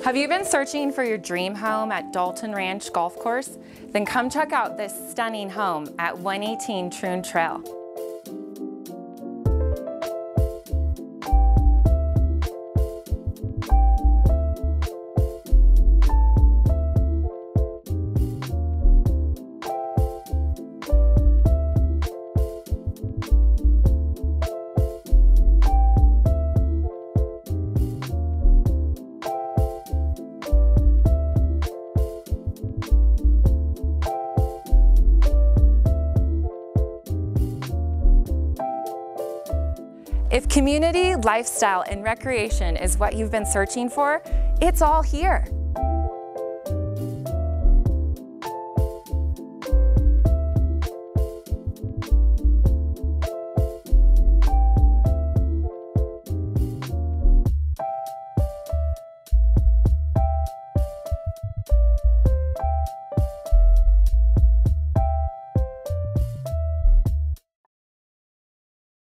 Have you been searching for your dream home at Dalton Ranch Golf Course? Then come check out this stunning home at 118 Troon Trail. If community, lifestyle, and recreation is what you've been searching for, it's all here.